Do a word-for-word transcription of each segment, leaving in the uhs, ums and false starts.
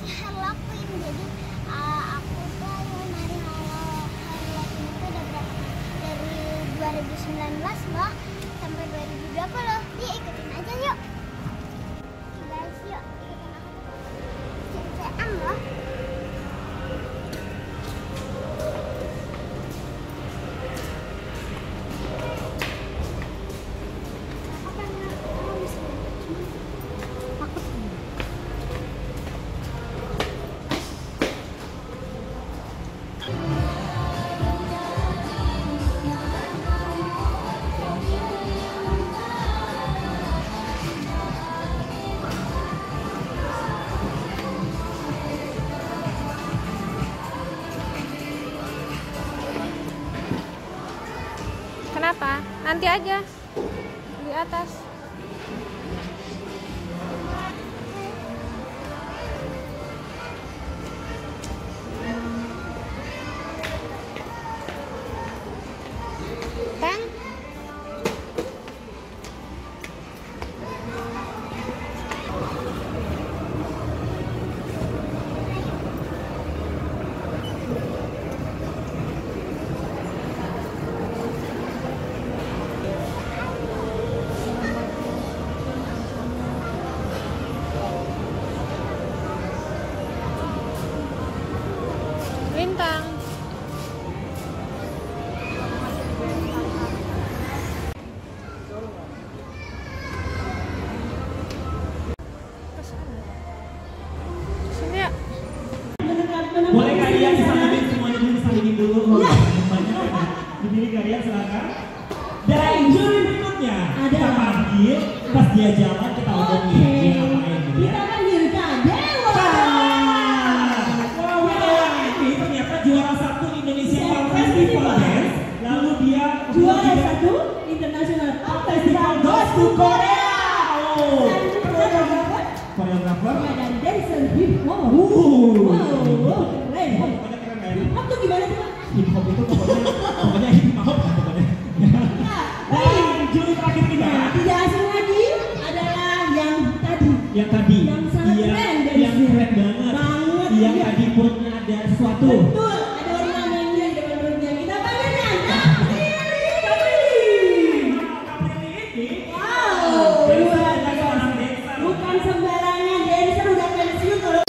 Harley Quinn. Jadi uh, aku tuh nari Harley Quinn itu udah berapa dari dua ribu sembilan belas loh sampai dua ribu dua puluh. Dia ikutin aja yuk guys, yuk ikutin aku. Cek-cekan loh. Kenapa? Nanti aja di atas. Bang. Lintang. Sini ya. Boleh kalian disalibin semuanya dulu, disalibin dulu. Berdiri kalian silakan. Dan juri berikutnya kita panggil, pas dia jalan kita omongin dia ngapain gitu ya. Kita panggilkan Dewa. Wow, ini ternyata juara satu Indonesia Pop Festival Dance. Lalu dia Juara satu International Pop Festival Goes to Korea. Oh, Koreografer koreografer dan dancer hip hop. Wow, Wow, keren. pokoknya keren kan? Hip hop tuh gimana tuh? Hip hop itu pokoknya pokoknya hip hop pokoknya. Dan juri terakhir kita Tidak asing lagi adalah yang tadi. yang tadi Yang sangat yang, keren dari yang sini. keren banget, Banget, yang iya. tadi perutnya ada sesuatu. Betul, ada orang yang dia di depan perutnya. Kita panggilkan Aprili. Aprili. Aprili ini Wow, dari luar seorang biasa. dancer. Bukan sembarangan dancer, udah pensiun kalau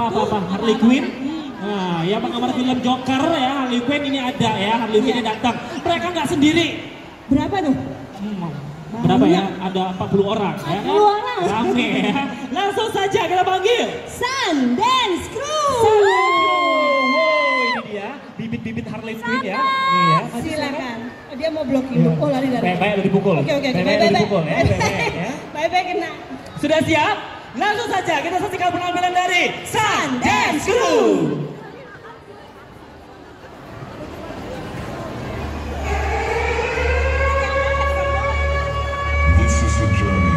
apa apa apa Harley Quinn. Nah, ya pengamat film Joker ya, Harley Quinn ini ada ya, Harley Quinn ini datang. Mereka nggak sendiri. Berapa tuh? Hmm, berapa ya? Ada empat puluh orang ya. empat puluh orang. Rame ya. Langsung saja kita panggil Sundance Crew. Wow, ini dia bibit-bibit Harley Quinn ya. Nih ya. Silakan. Oh, dia mau blocking. Oh, lari-lari. Baik-baik lu dipukul. Oke, oke, oke. Baik-baik lu dipukul ya. Baik-baik ya. Baik-baik kena. Sudah siap? Langsung saja kita saksikan penampilan dari Sundance Crew. This is a journey.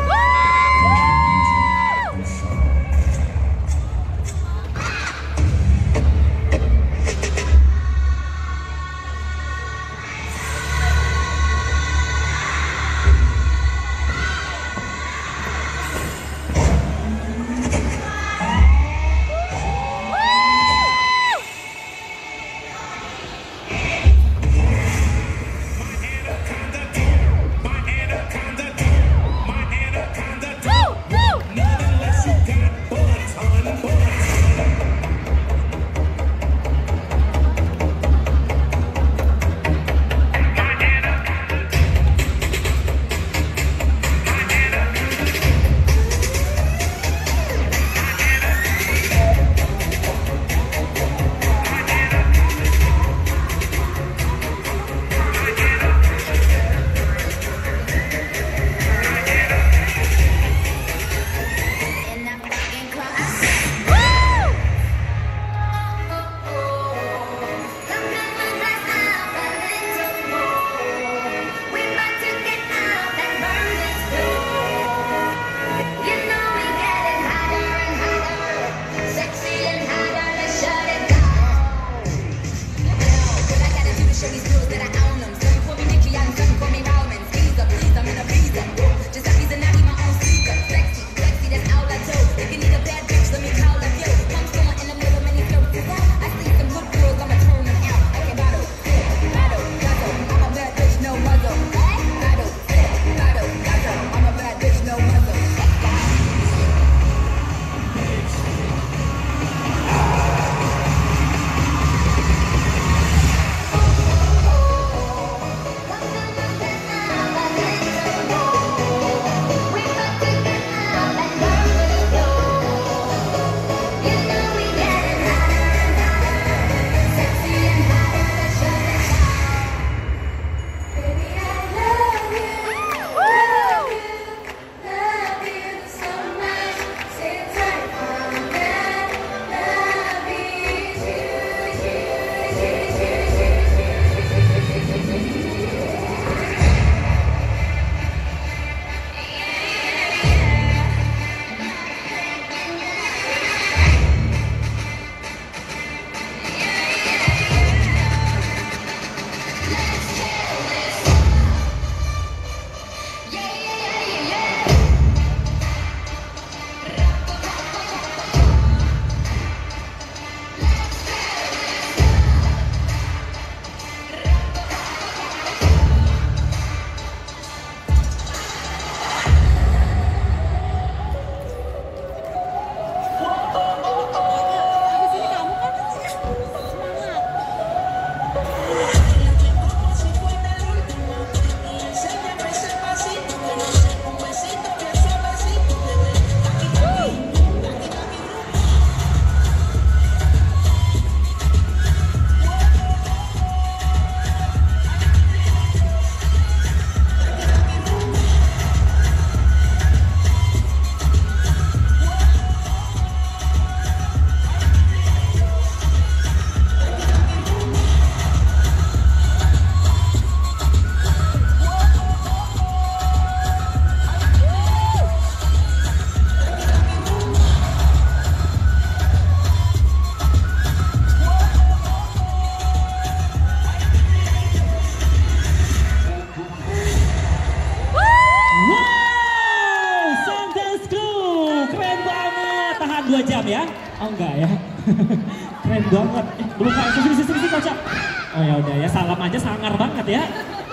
And sound. dua jam ya? Oh enggak ya. Keren banget. Eh, belum kayak sini sini sini kocak. Oh ya udah ya, salam aja sangar banget ya.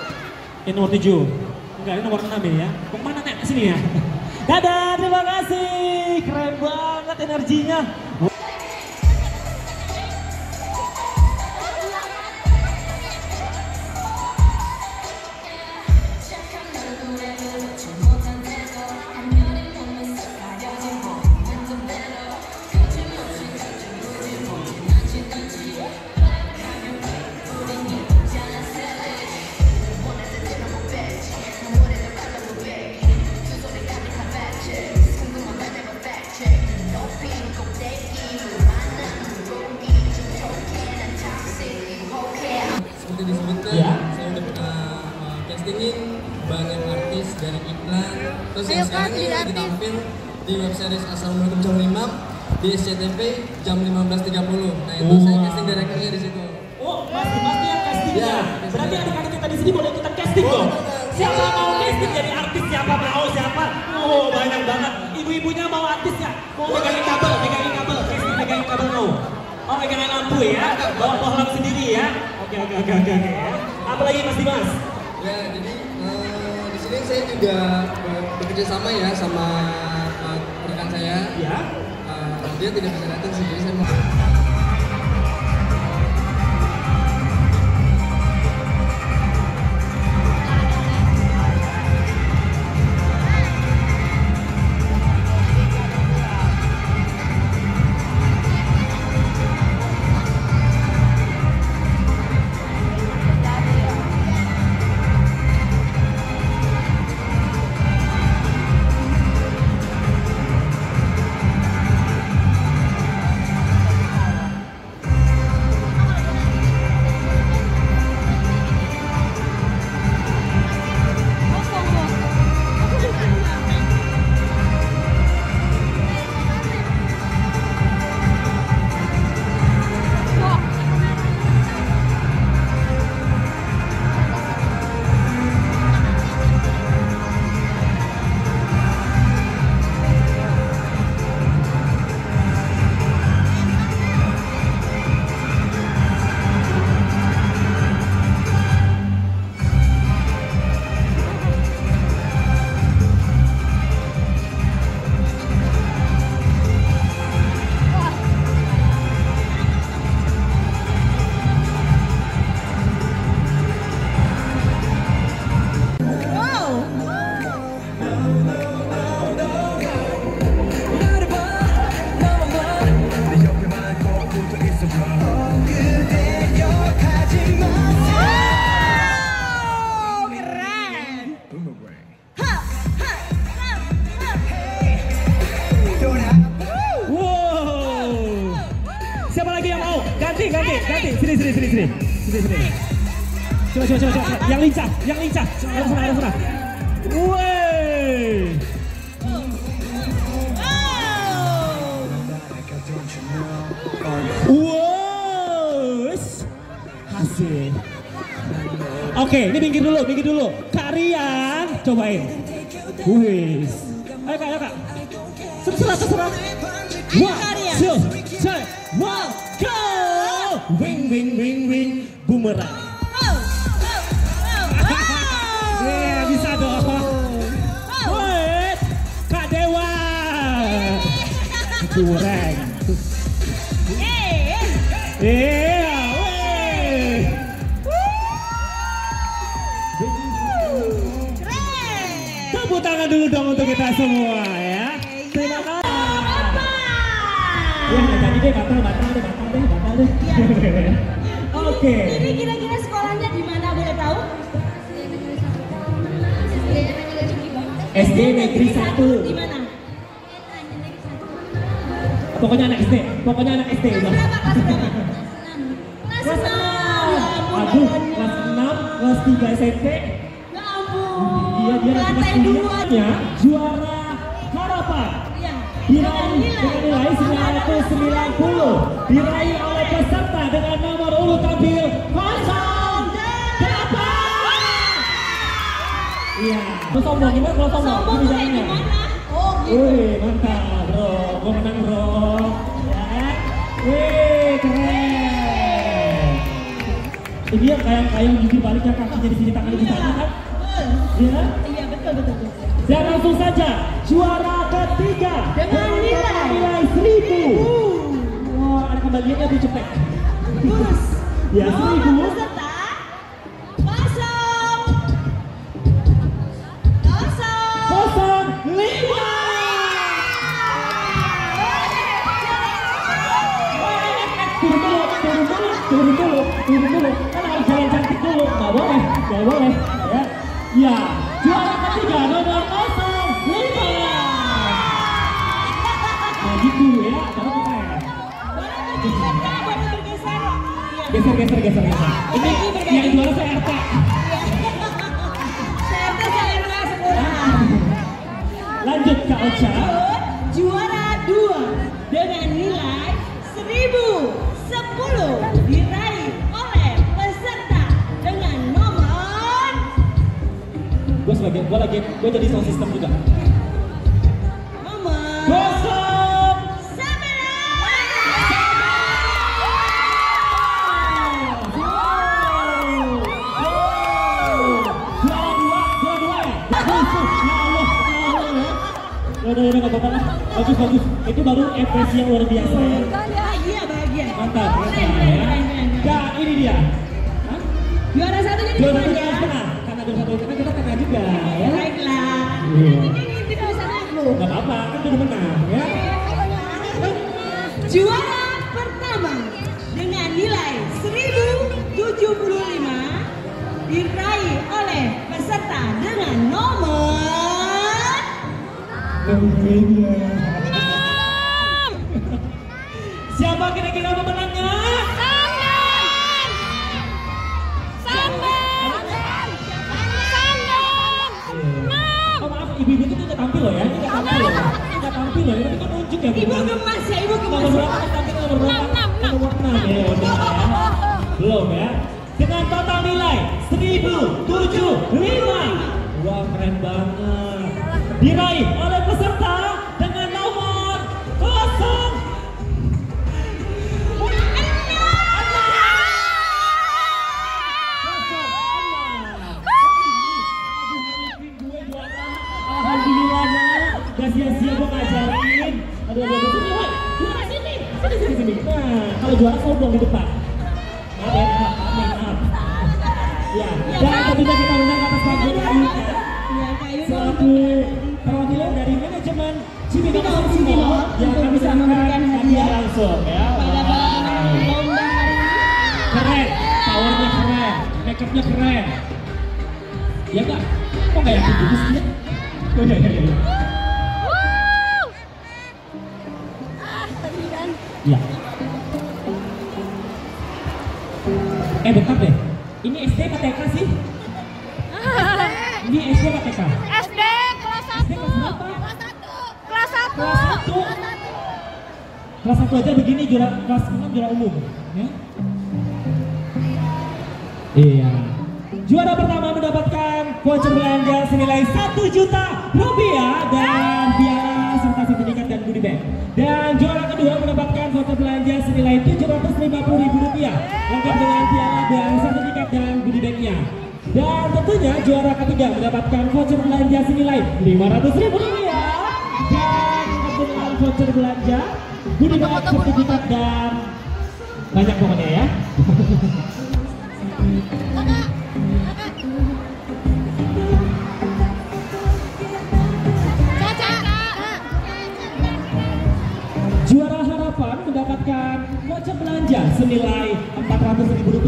Ini nomor tujuh. Enggak, ini nomor enam ya. Kemana nek? Sini ya. Dadah, terima kasih. Keren banget energinya. disebutkan, Ya. saya udah pernah uh, castingin banyak artis dari iklan. Terus Ayo, yang Kak, sekarang ini jadi lagi artis. tampil di web series Assalamualaikum jam lima di S C T V jam lima belas tiga puluh. Nah itu saya Wow. casting direkturnya di situ. Oh, Mas Dimas yang casting Ya, ya. Berarti adik-adik kita di sini boleh ikutan casting dong. Siapa mau casting jadi artis? Siapa mau? Siapa? Oh, banyak banget. Ibu-ibunya mau artis ya? Mau megangin kabel, megangin kabel, casting megangin kabel mau. Oh, megangin lampu ya? Bawa bohlam sendiri ya? Oke, oke, oke, oke, oke ya. Apalagi Mas Dimas? Ya, jadi uh, di sini saya juga uh, bekerja sama ya sama uh, rekan saya. Ya. Uh, dia tidak bisa datang sih, jadi saya mau. Wow. Siapa lagi yang mau? Ganti, ganti, ganti. Sini, sini, sini, sini. Sini, sini. Coba, coba, coba, coba. Yang lincah, yang lincah. Arah sana, arah sana. Wey. Wow. Hasil. Oke, ini minggir dulu, minggir dulu. Kak Rian, cobain. Wih. Ayo Kak, ayo Kak. Terserah, terserah. One, two, three, one, go! Wing, wing, wing, wing, bumerang. Iya, bisa dong. Wait, Kak Dewa. Bumerang. Iya, wih. Tepuk tangan dulu dong untuk kita semua ya. Terima kasih. Ya, tadi deh batal, batal deh, batal deh, batal deh. Oke. Ini kira-kira sekolahnya di mana boleh tahu? S D Negeri satu. Di mana? Pokoknya anak S D, pokoknya anak S D. Kelas berapa? Kelas berapa? Kelas Kelas enam. Ya ampun, Aduh, Bapak. kelas enam, kelas tiga S M P. Ya ampun. Iya, dia nanti Lantai kelas dua. kuliahnya juara harapan. Iya. Diraih dengan nilai sembilan ratus sembilan puluh. Diraih oleh peserta dengan nomor urut tampil nol delapan. Iya. Lo sombong gimana kalau sombong? Sombong tuh kayak Kebijakannya. gimana? Oh gitu. Wih, mantap bro. Gue menang bro. Ya kan? Wih, keren. Ini yang kayak kayak gigi baliknya kakinya di sini tangannya di sana kan? Iya. Iya betul betul betul. Dan langsung saja juara ketiga Dengan nilai nilai seribu. Wah, ada kembaliannya tuh cepet. Lurus. Ya Nomor seribu. peserta kosong kosong Kosong lima. Turun dulu, turun dulu, turun dulu, turun dulu. Kan harus jalan cantik dulu. Nggak boleh, nggak boleh. Ya, ya. Juara ketiga nomor kosong lima. Nah gitu ya, baru keren. boleh bergeser Kak, boleh bergeser. Iya. geser, geser, geser, geser. Ini yang juara saya R T. Saya R T, saya R T semua. Lanjut Kak Ocha. Juara dua dengan nilai seribu sepuluh diraih oleh peserta dengan nomor. Gue sebagai, gue lagi, gue jadi sound system juga. Nomor Kosong. Juara dua, juara dua ya. Udah, udah, nggak apa-apa lah. Bagus, bagus. Itu baru ekspresi yang luar biasa ya. Bahagia, bahagia. Mantap, Keren, mantap keren, ya. keren, keren. Dan ini dia. Hah? Juara satu jadi Juara gimana satu ya? harus menang. Karena juara satu kita kita kena juga ya. Baiklah. Iya. Nanti ini tidak bisa aku. Gak apa-apa, kan udah menang ya. Juara pertama dengan nilai seribu tujuh puluh lima diraih oleh peserta dengan nomor Siapa kira-kira pemenangnya? Oh maaf, ibu-ibu itu tidak tampil loh ya, tidak tampil loh, tidak tampil loh, ini kan nunjuk ya. Ibu gemas ya, ibu Nomor gemas. berapa kan tampil nomor berapa? Nomor enam ya, udah ya. Belum ya. Dengan total nilai seribu tujuh puluh lima. Wah keren banget. Diraih oleh peserta dengan nomor kosong. Alhamdulillah nak, gak sia-sia gue ngajarin. Aduh, aduh, aduh, sini, woi, juara sini, sini, sini, sini. Nah, kalau juara sombong di depan. Maaf ya, maaf, maaf, maaf. Ya, dan tentunya kita undang atas panggung kayunya Ya, kayu selaku perwakilan dari manajemen Cibinong Cibinong Simo yang untuk kami bisa serahkan memberikan hadiah langsung ya. pada Wah. lomba hari ini. Keren, powernya keren, makeupnya keren. Ya kak, kok nggak yakin gitu sih ya? Oh iya iya iya. Ya. Eh bentar deh, ini S D apa T K sih? Ini S D apa T K? S D kelas S D satu. kelas berapa? Kelas satu. Kelas satu. Kelas satu aja begini juara kelas enam juara umum, ya? Iya. Juara pertama mendapatkan voucher belanja senilai satu juta rupiah dan piala serta sertifikat dan goodie bag. Dan juara kedua mendapatkan voucher belanja senilai tujuh ratus lima puluh ribu rupiah lengkap dengan piala dan sertifikat dan goodie bagnya. Dan tentunya juara ketiga mendapatkan voucher belanja senilai lima ratus ribu rupiah dan lengkap dengan voucher belanja, goodie bag, sertifikat dan banyak pokoknya ya. Juara harapan mendapatkan voucher belanja senilai empat ratus ribu rupiah.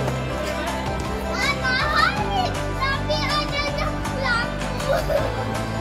Tapi ada lampu.